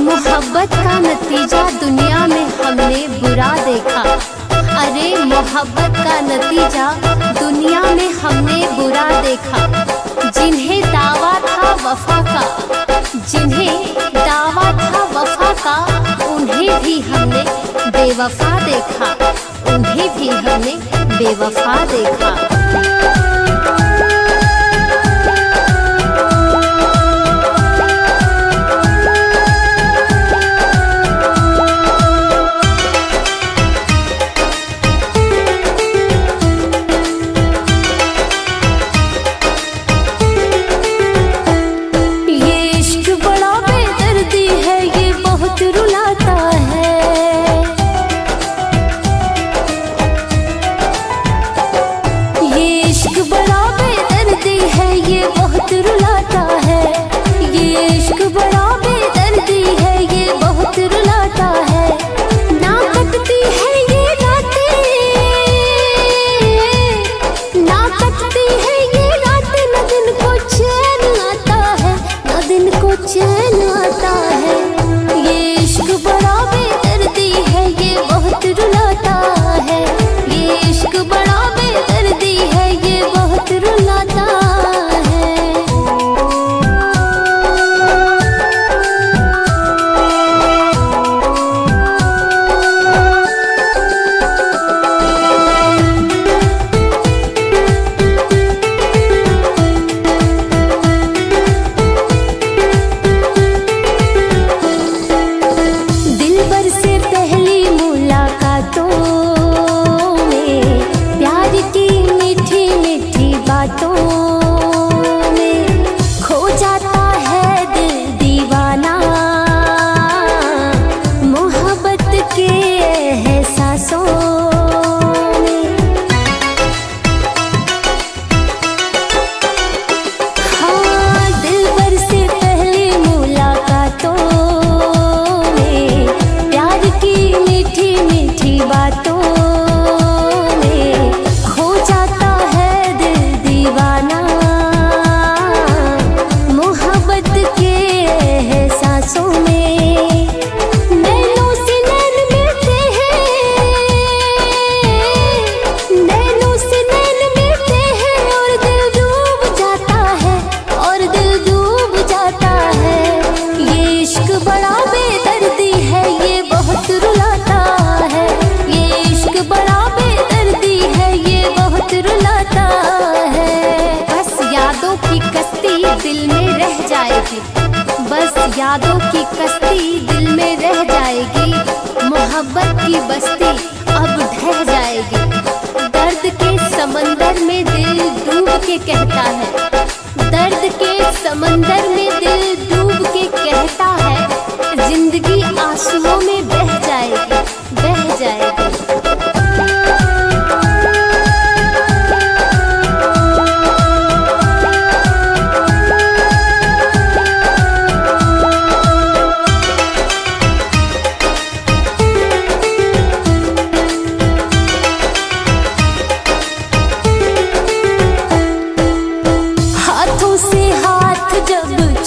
मोहब्बत का नतीजा दुनिया में हमने बुरा देखा। अरे मोहब्बत का नतीजा दुनिया में हमने बुरा देखा। जिन्हें दावा था वफा का, जिन्हें दावा था वफा का, उन्हें भी हमने बेवफा देखा, उन्हें भी हमने बेवफा देखा। बस यादों की कश्ती दिल में रह जाएगी, मोहब्बत की बस्ती अब ढह जाएगी। दर्द के समंदर में दिल डूब के कहता है, दर्द के समंदर में दिल डूब के कहता है, जिंदगी आंसुओं में बह जाएगी, बह जाएगी। जब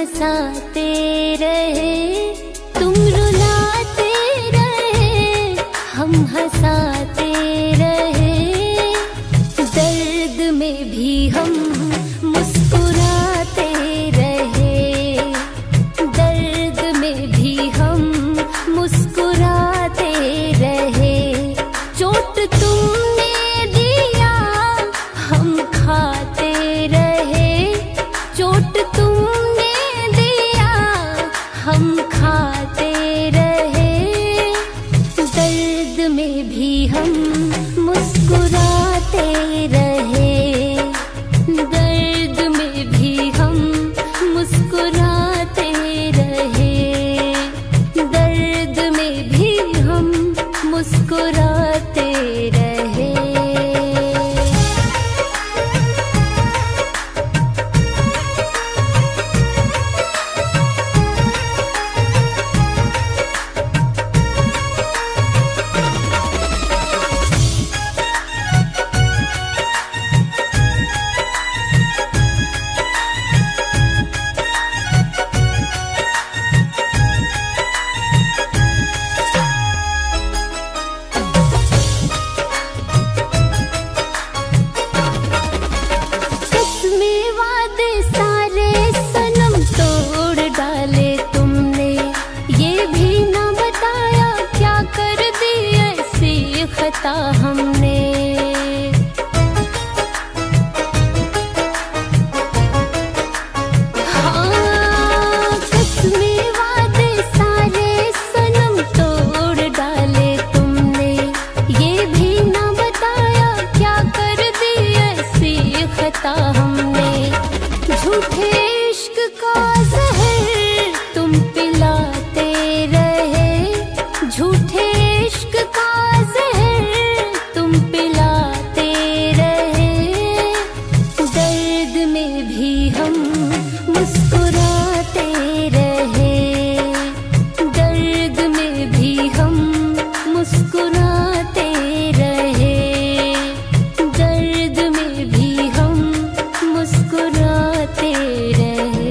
हंसाते रहे, तुम रुलाते रहे, हम हंसाते रहे। दर्द में भी हम मुस्कुराते रहे, दर्द में भी हम मुस्कुराते रहे। चोट तुमने दिया हम खाते रहे, चोट तुमने दिया हम खाते रहे। दर्द में भी हम मुस्कुराते रहे, दर्द में भी हम मुस्कुराते रहे, दर्द में भी हम मुस्कुराते रहे। खता हमने हाँ, कसमे वादे सारे सनम तोड़ डाले तुमने, ये भी ना बताया क्या कर दी ऐसी खता हमने। झूठे इश्क का जहर तुम पिलाते रहे, झूठे इश्क का पिलाते रहे। दर्द में भी हम मुस्कुराते रहे, दर्द में भी हम मुस्कुराते रहे, दर्द में भी हम मुस्कुराते रहे।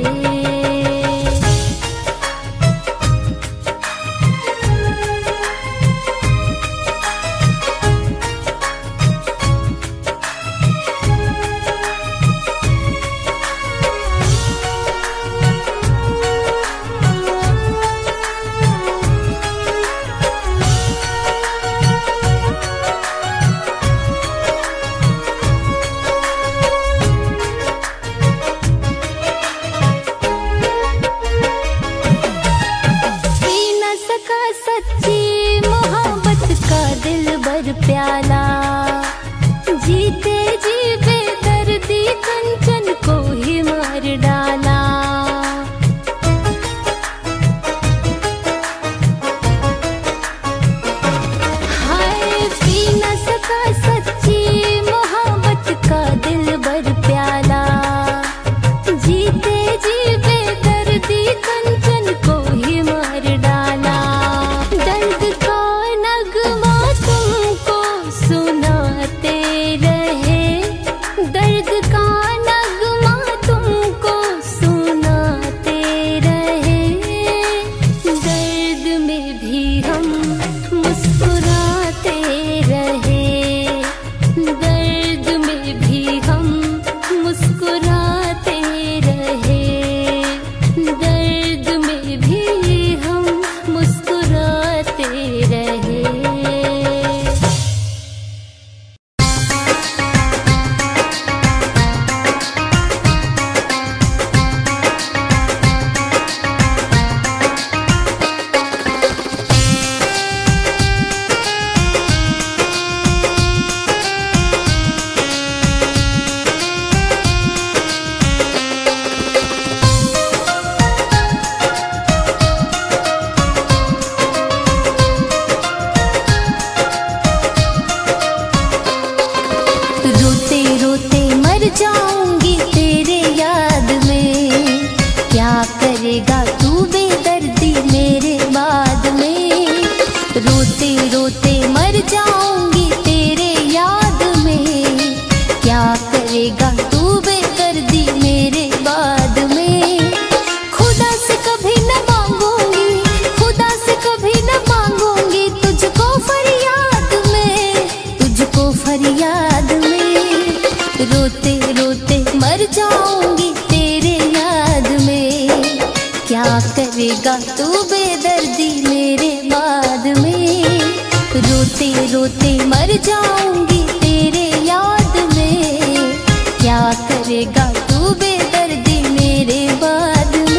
करेगा तू बेदर्दी मेरे बाद में? रोते रोते मर जाऊंगी तेरे याद में, क्या करेगा तू बेदर्दी मेरे बाद में?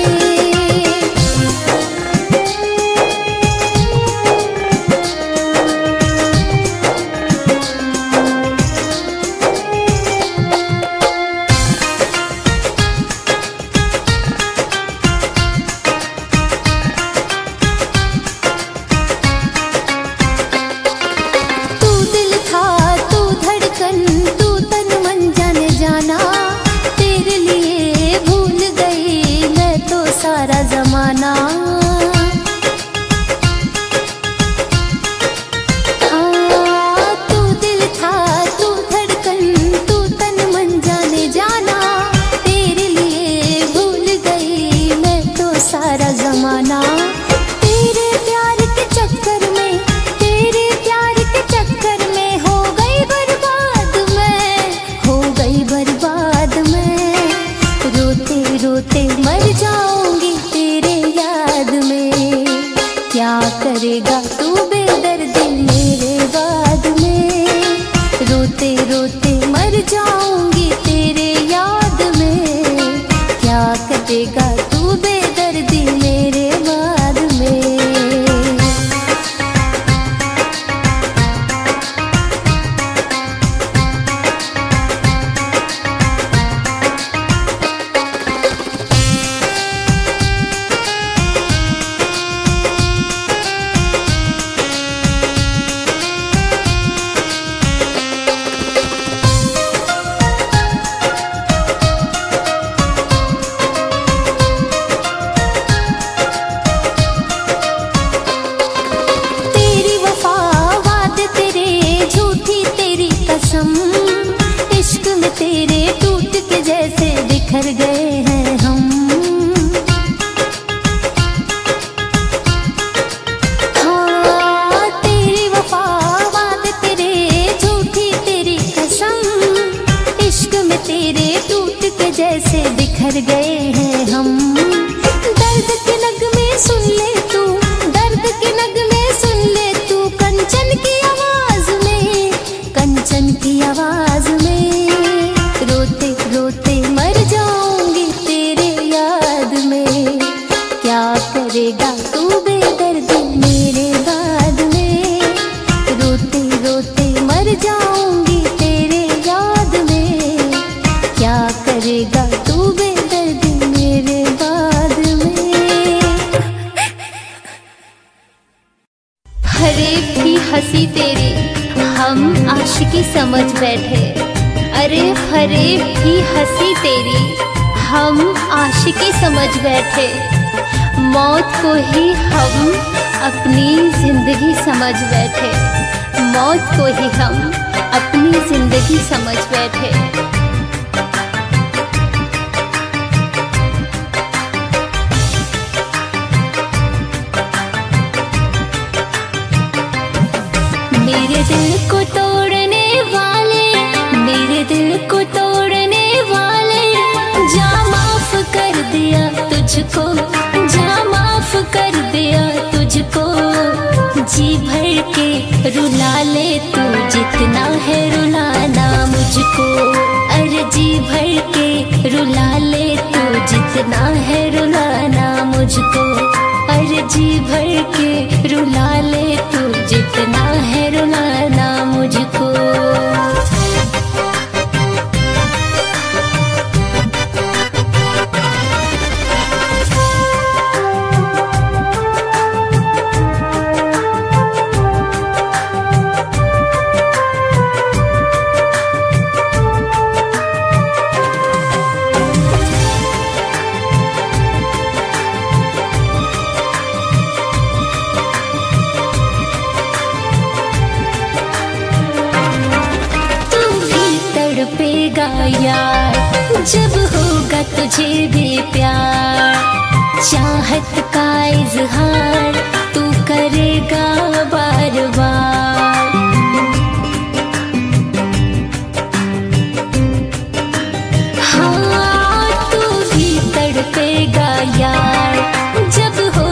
सारा जमाना तू दिल था, तू धड़कन, तू तन मन जाने जाना, तेरे लिए भूल गई मैं तो सारा जमाना। तेरे प्यार के चक्कर में, तेरे प्यार के चक्कर में हो गई बर्बाद मैं, हो गई बर्बाद मैं। रोते रोते मर जाऊंगी तेरे याद में, क्या करेगा तू बेदर्दी मेरे बाद में? रोते रोते मर जाऊंगी तेरे याद में, क्या करेगा तू बेदर्दी मेरे बाद में? इश्क में तेरे टूट के जैसे बिखर गए हैं हम। हाँ तेरी वफा वादे तेरे झूठी तेरी कसम, इश्क में तेरे टूट के जैसे बिखर गए हैं हम। दर्द के नगमे सुन ले तू, दर्द के नगमे सुन ले तू, कंचन की आवाज में, कंचन की आवाज में। रोते रोते मर जाऊंगी तेरे याद में, क्या करेगा तू बेदर्दी मेरे बाद में? रोते रोते मर जाऊंगी तेरे याद में, क्या करेगा तू बेदर्दी मेरे बाद में? फरेब की हंसी तेरी हम आशिकी समझ बैठे, अरे फरेब की हंसी तेरी हम आशिकी समझ बैठे, मौत को ही हम अपनी जिंदगी समझ बैठे, मौत को ही हम अपनी जिंदगी समझ बैठे। मेरे दिल को तोड़ने वाले, मेरे दिल को तोड़ने वाले, जा माफ कर दिया तुझको, जा माफ कर दिया तुझको। जी भर के रुला ले तू जितना है रुलाना मुझको, अरे जी भर के रुला ले तू जितना है रुलाना मुझको, अरे जी भर के रुला ले तू जितना है रुलाना मुझको। यार जब होगा तुझे भी प्यार, चाहत का इजहार तू करेगा बार बार। हाँ तू भी तड़पेगा यार, जब हो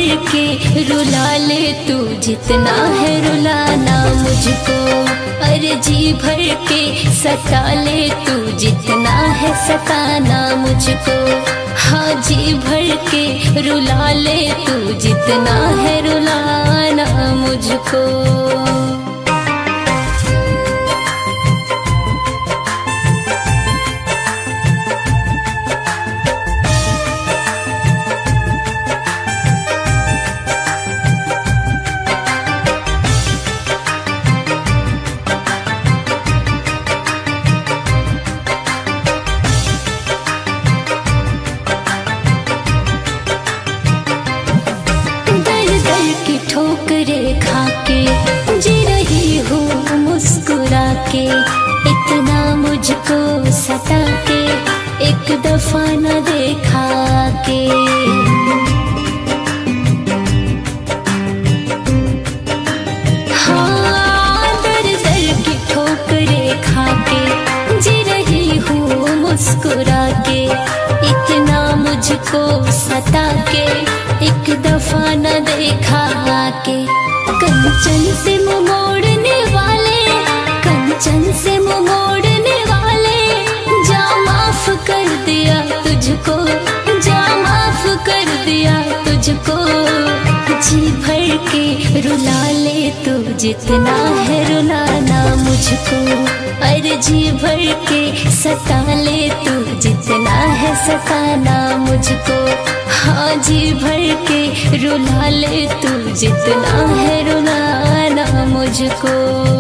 भर के रुला ले तू जितना है रुलाना मुझको, अरे जी भर के सता ले तू जितना है सताना मुझको। हाँ जी भर के रुला ले तू जितना है रुलाना मुझको। ठोकरे खा के जी रही हूँ मुस्कुरा के, इतना मुझको सता के एक दफा न देखा के। हाँ दर दर की ठोकरे खा के जी रही हूँ मुस्कुरा के, इतना मुझको सता के एक दफा न देखा के। कंचन से मुँह मोड़ने वाले, कंचन से मुँह मोड़ने वाले, जा माफ कर दिया तुझको, जा माफ कर दिया तुझको। जी भर के रुला ले तू जितना है रुलाना मुझको, अरे जी भर के सता ले तू जितना है सताना मुझको। हाँ जी भर के रुला ले तू जितना है रुलाना मुझको।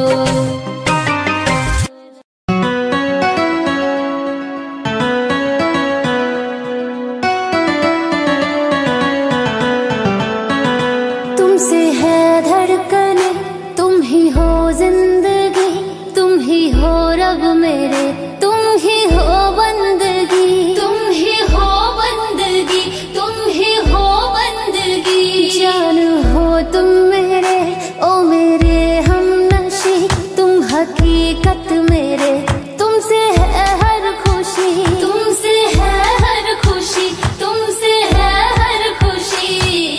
तुमसे है धड़कने, तुम ही हो जिंदगी, तुम ही हो रब मेरे, तुम ही हो बंदगी, तुम ही हो बंदगी, तुम ही हो बंदगी। जान हो तुम मेरे, ओ मेरे हमनशी, तुम हकीकत मेरे, तुमसे है हर खुशी, तुमसे है हर खुशी, तुमसे है हर खुशी।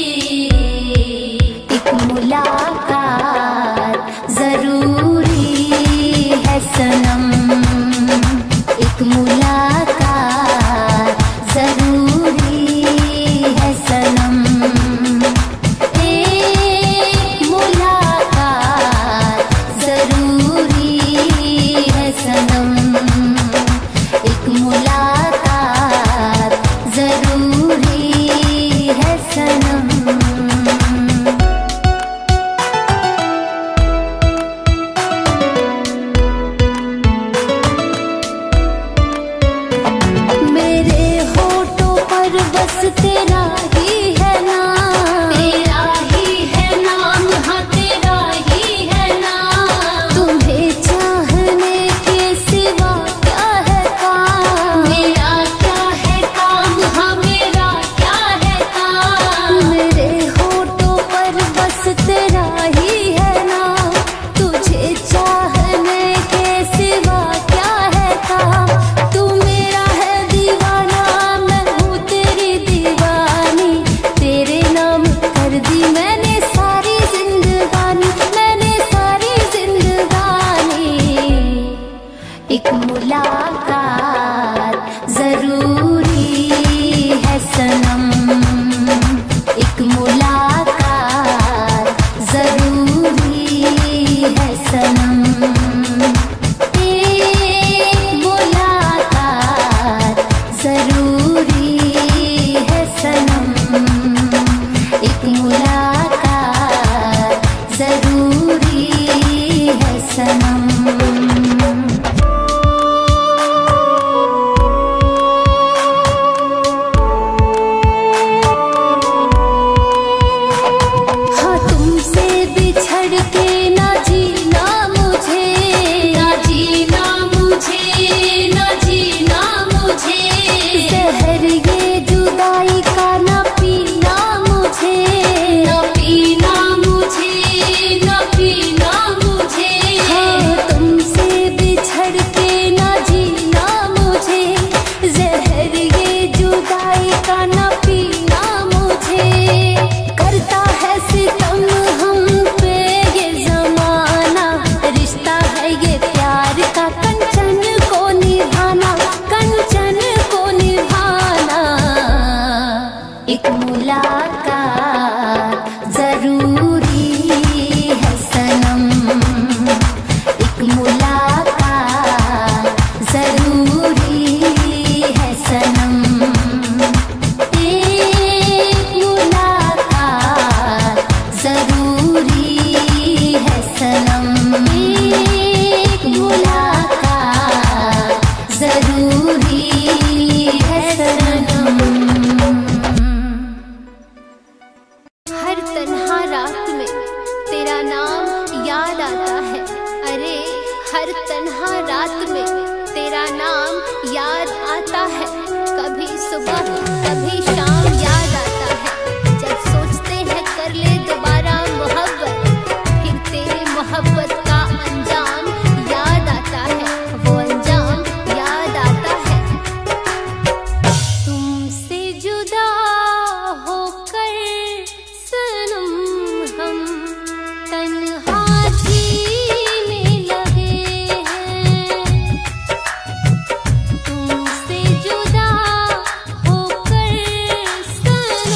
एक मुलाकात जरूरी है सनम, एक मुलाकात जरूरी है सनम, एक मुलाकात जरूरी है सनम, एक मुलाकात जरूरी है सनम। हर तन्हा रात में तेरा नाम याद आता है। कभी सुबह कभी शाम याद आता है। जब सोचते हैं कर ले दोबारा मोहब्बत, फिर तेरी मोहब्बत का अंजाम याद आता है। वो अंजाम याद आता है। तुमसे जुदा होकर सनम हम तन्हा जीने लगे हैं। तुमसे जुदा होकर सनम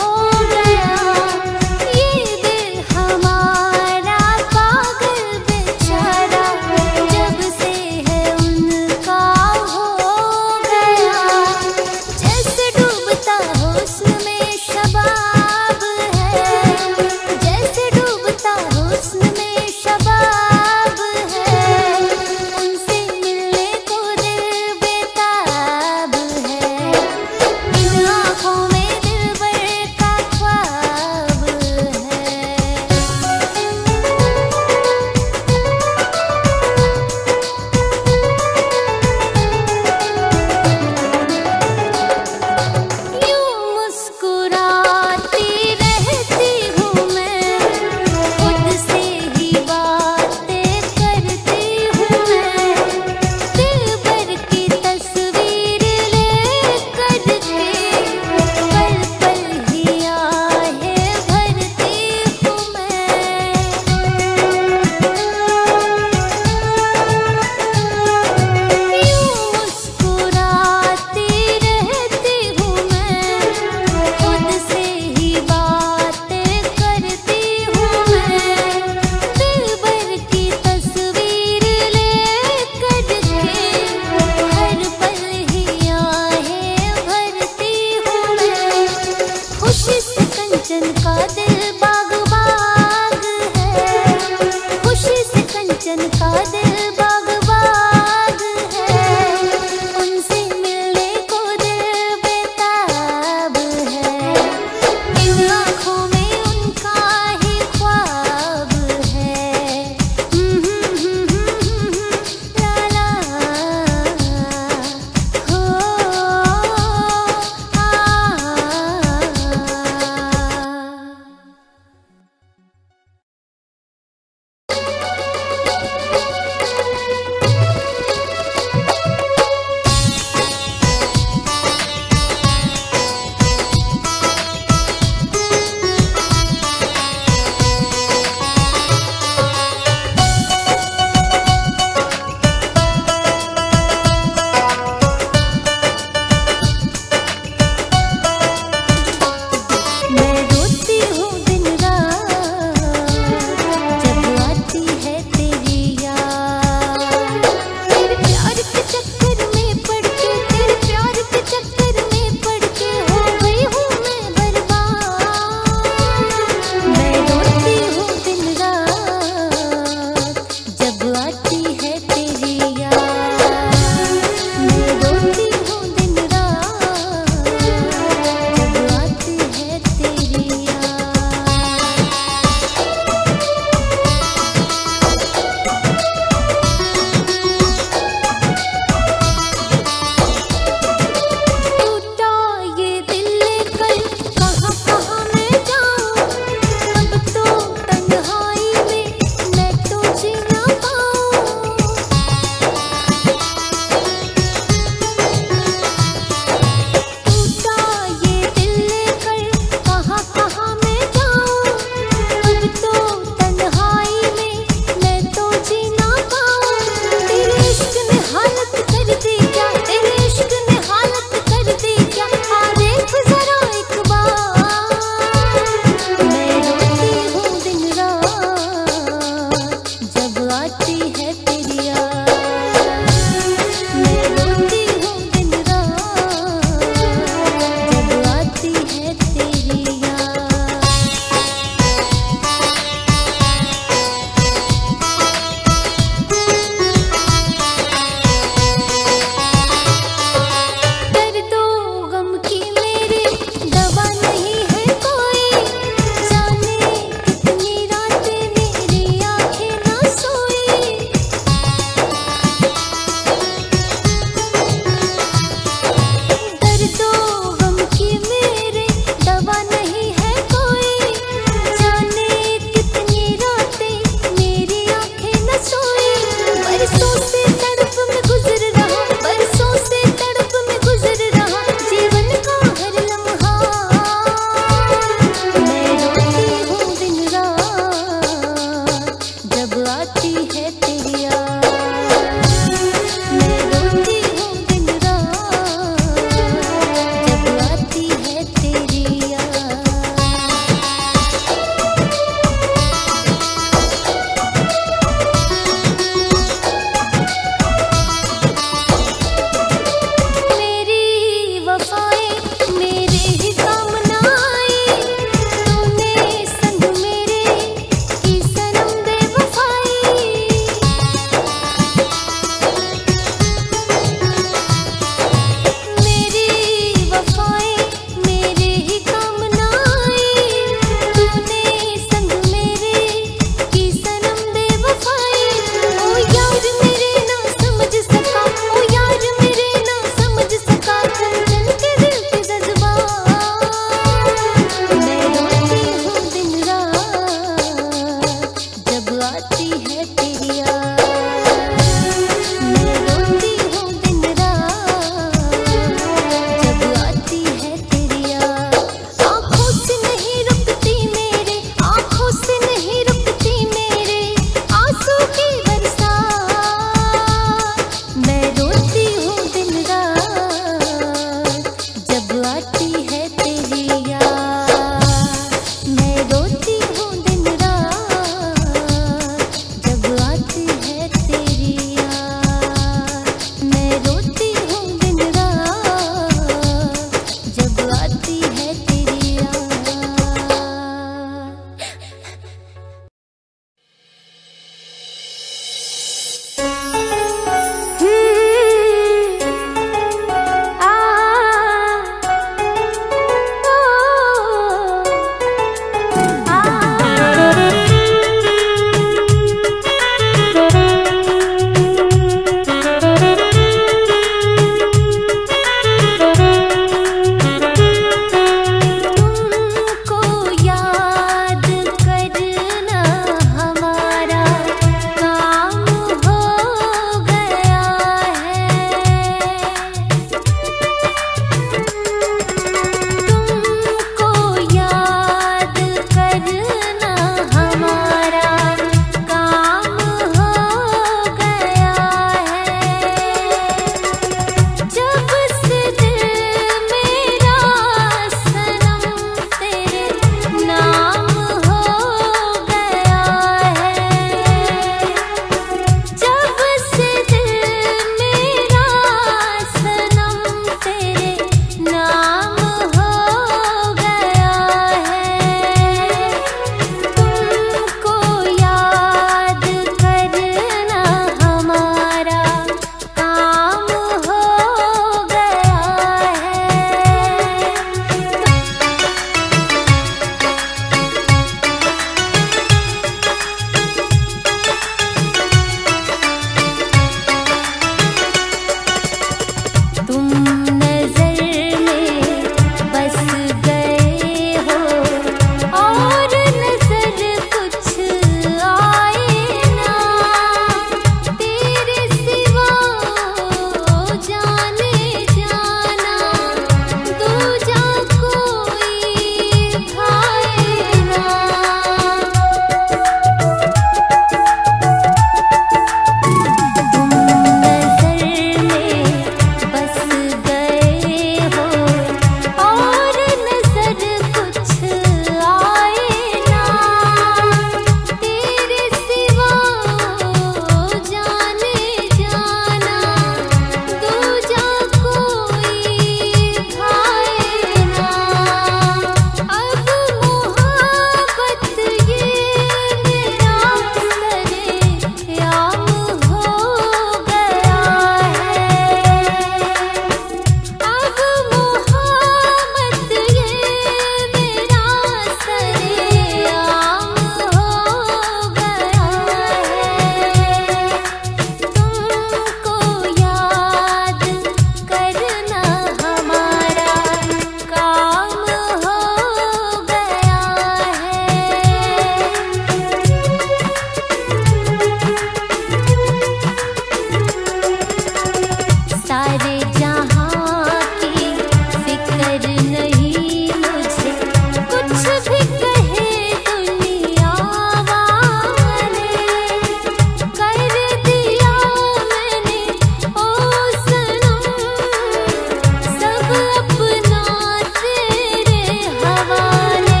सारे जहां की फिक्र नहीं मुझे, कुछ भी कहे दुनिया वाले, कर दिया मैंने ओ सनम सब अपना तेरे हवाले।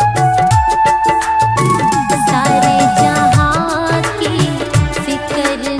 सारे जहां की फिक्र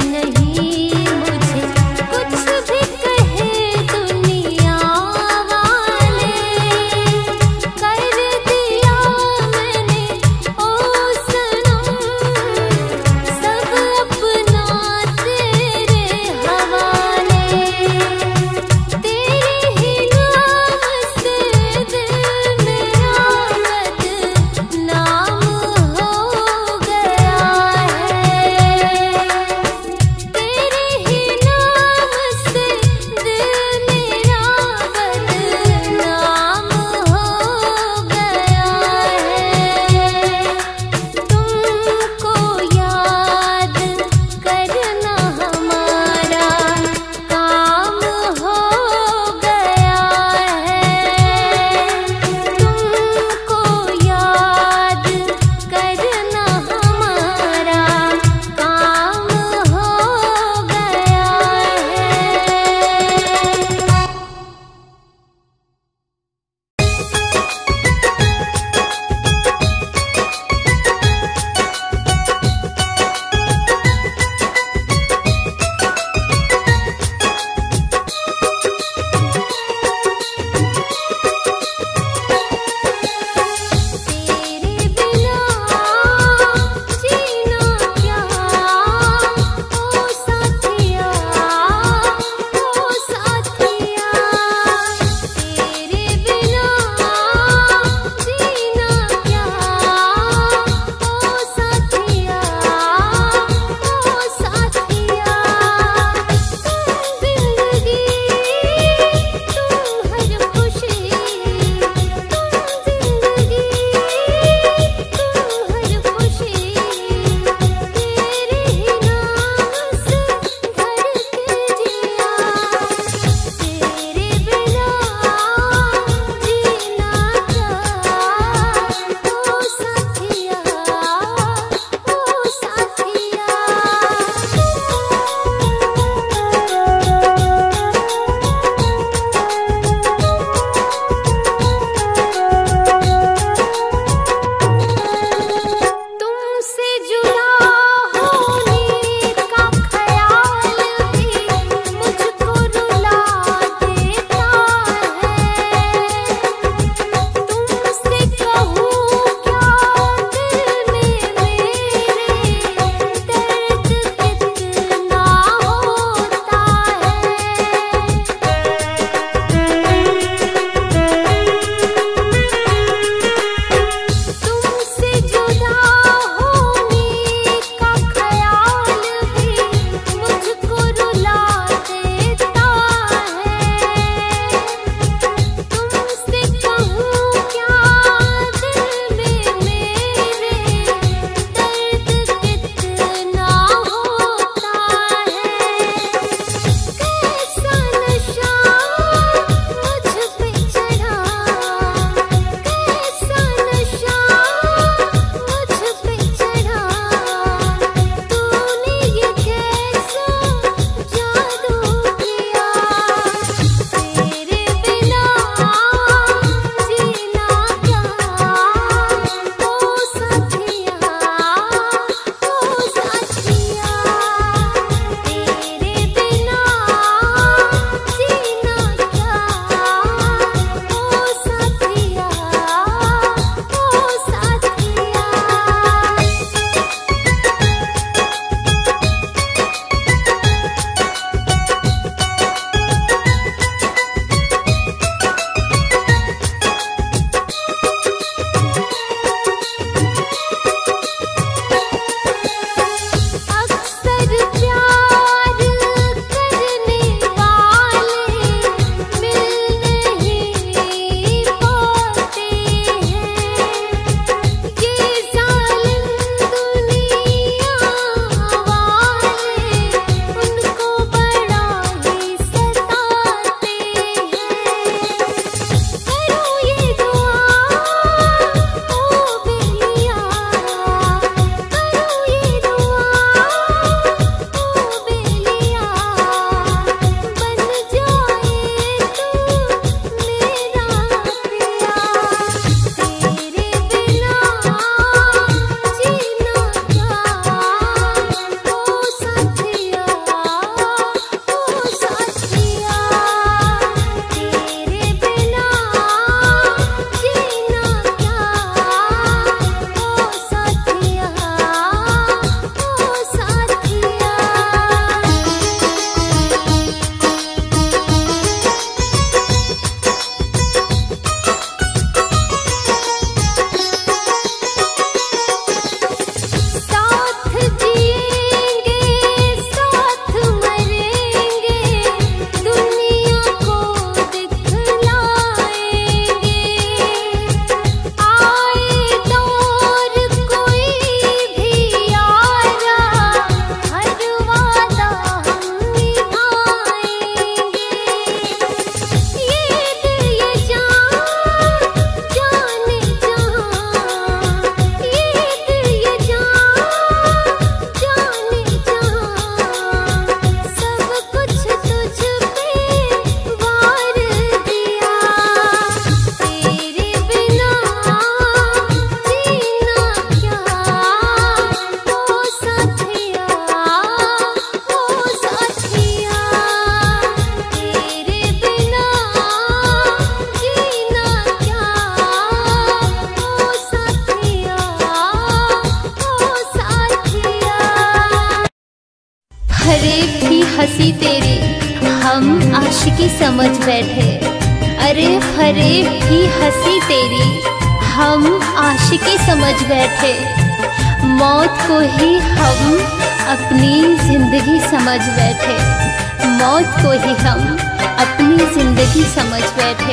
फरेब थी हंसी तेरी हम आशिकी समझ बैठे। अरे फरेब थी हंसी तेरी हम आशिकी समझ बैठे। मौत को ही हम अपनी जिंदगी समझ बैठे। मौत को ही हम अपनी जिंदगी समझ बैठे।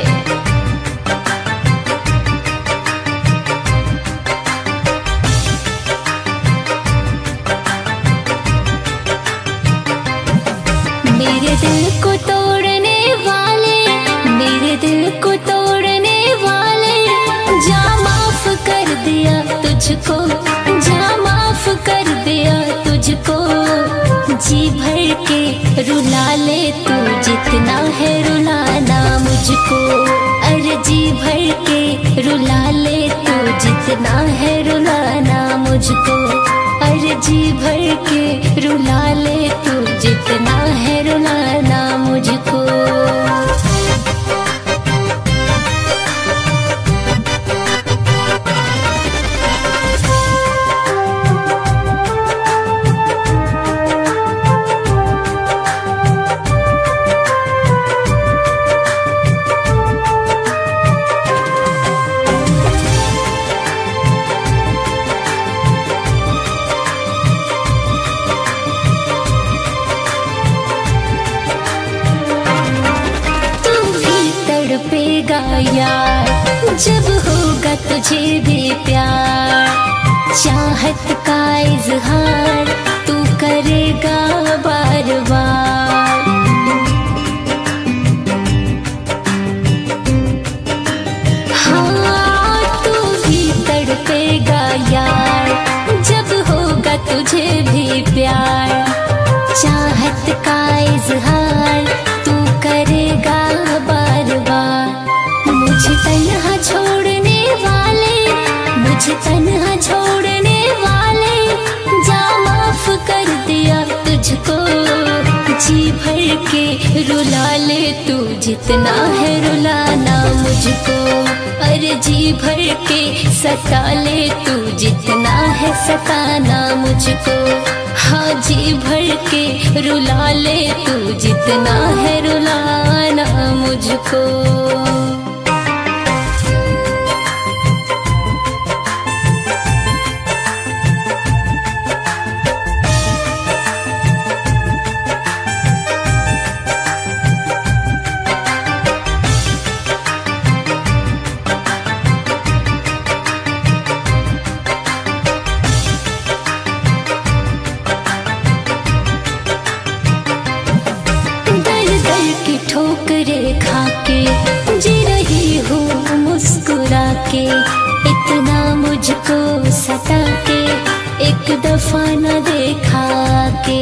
मेरे दिल को तोड़ने वाले, मेरे दिल को तोड़ने वाले, जा माफ कर दिया तुझको, जा माफ कर दिया तुझको। जी भर के रुला ले तू जितना है रुलाना मुझको। अरे जी भर के रुला ले तू जितना है रुलाना मुझको। अरे जी भर के रुला ले तू जितना है रुलाना मुझको। तड़पेगा यार जब होगा तुझे भी प्यार। चाहत का इजहार तू करेगा बार बार। हाँ तू भी तड़पेगा यार जब होगा तुझे भी प्यार। चाहत का इजहार तू करेगा बार बार। मुझे तन्हा छोड़ने वाले, मुझे तन्हा छोड़ने वाले, जा माफ कर दिया तुझको। जी भर के रुला ले तू जितना है रुलाना मुझको। अरे जी भर के सता ले तू जितना है सताना मुझको। हाँ जी भर के रुला ले तू जितना है रुलाना मुझको। ठोकरे खा के जी रही हूँ मुस्कुरा के। इतना मुझको सता के एक दफा न देखा के।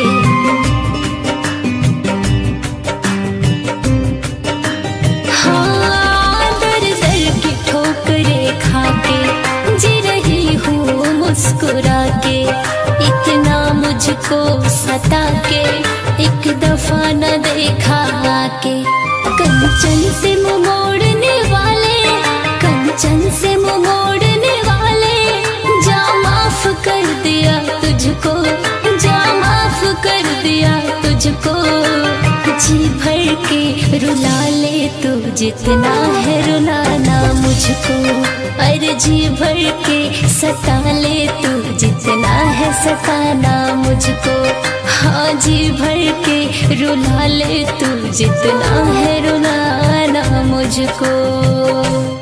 हाँ दर दर की ठोकरे खा के जी रही हूँ मुस्कुरा के। इतना मुझको सता के एक दफा न देखा के। कंचन से मुँह मोड़ने वाले, कंचन से मुँह मोड़ने वाले, जा माफ कर दिया तुझको, जा माफ कर दिया तुझको। जी भर के रुला ले तू जितना है रुलाना मुझको। अरे जी भर के सता ले तू जितना है सताना मुझको। हाँ जी भर के रुला ले तू जितना है रुलाना मुझको।